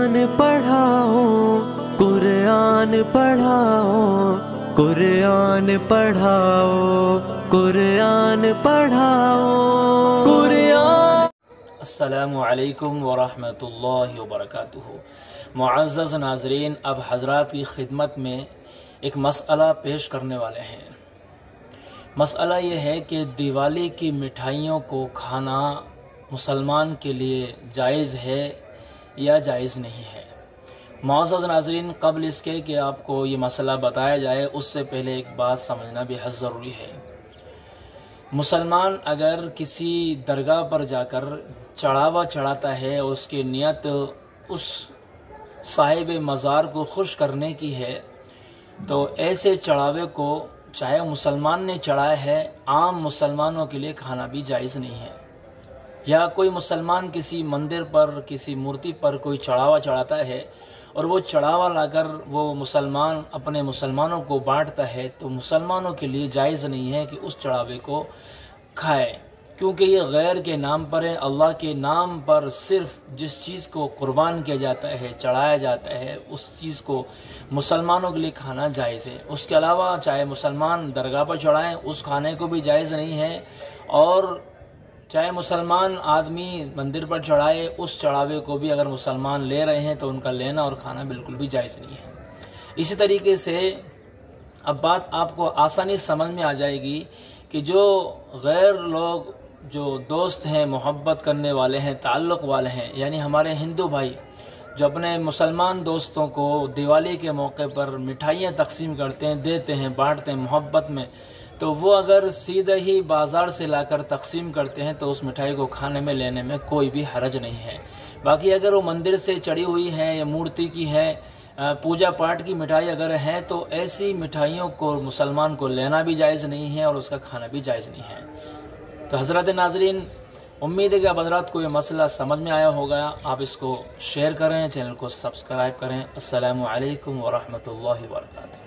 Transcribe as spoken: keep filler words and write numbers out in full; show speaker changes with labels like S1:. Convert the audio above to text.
S1: पढ़ाओ कुरान पढ़ाओ कुरान पढ़ाओ कुरान पढ़ाओ कुरान।
S2: अस्सलामु अलैकुम वरहमतुल्लाहि वबरकातुहू। मुअज़्ज़ज़ नाज़रीन, अब हज़रात की खिदमत में एक मसला पेश करने वाले हैं। मसला ये है कि दिवाली की मिठाइयों को खाना मुसलमान के लिए जायज़ है या जायज़ नहीं है। मुअज़्ज़ज़ नाज़रीन, क़ब्ल इसके कि आपको ये मसला बताया जाए उससे पहले एक बात समझना बेहद ज़रूरी है। मुसलमान अगर किसी दरगाह पर जाकर चढ़ावा चढ़ाता है, उसकी नियत उस साहिब मज़ार को खुश करने की है, तो ऐसे चढ़ावे को चाहे मुसलमान ने चढ़ाया है, आम मुसलमानों के लिए खाना भी जायज़ नहीं है। या कोई मुसलमान किसी मंदिर पर, किसी मूर्ति पर कोई चढ़ावा चढ़ाता है और वो चढ़ावा लाकर वो मुसलमान अपने मुसलमानों को बांटता है, तो मुसलमानों के लिए जायज़ नहीं है कि उस चढ़ावे को खाए, क्योंकि ये गैर के नाम पर है। अल्लाह के नाम पर सिर्फ जिस चीज़ को कुर्बान किया जाता है, चढ़ाया जाता है, उस चीज़ को मुसलमानों के लिए खाना जायज़ है। उसके अलावा चाहे मुसलमान दरगाह पर चढ़ाएं, उस खाने को भी जायज़ नहीं है, और चाहे मुसलमान आदमी मंदिर पर चढ़ाए, उस चढ़ावे को भी अगर मुसलमान ले रहे हैं तो उनका लेना और खाना बिल्कुल भी जायज़ नहीं है। इसी तरीके से अब बात आपको आसानी समझ में आ जाएगी कि जो गैर लोग, जो दोस्त हैं, मोहब्बत करने वाले हैं, ताल्लुक़ वाले हैं, यानी हमारे हिंदू भाई जो अपने मुसलमान दोस्तों को दिवाली के मौके पर मिठाइयाँ तकसीम करते हैं, देते हैं, बांटते हैं मोहब्बत में, तो वो अगर सीधे ही बाज़ार से लाकर तकसीम करते हैं तो उस मिठाई को खाने में लेने में कोई भी हरज नहीं है। बाकी अगर वो मंदिर से चढ़ी हुई है या मूर्ति की है, पूजा पाठ की मिठाई अगर है, तो ऐसी मिठाइयों को मुसलमान को लेना भी जायज़ नहीं है और उसका खाना भी जायज़ नहीं है। तो हज़रत नाज़रीन, उम्मीद है कि अब हज़रात को ये मसला समझ में आया होगा। आप इसको शेयर करें, चैनल को सब्सक्राइब करें। अस्सलामु अलैकुम वरहमतुल्लाहि वबरकातुहू।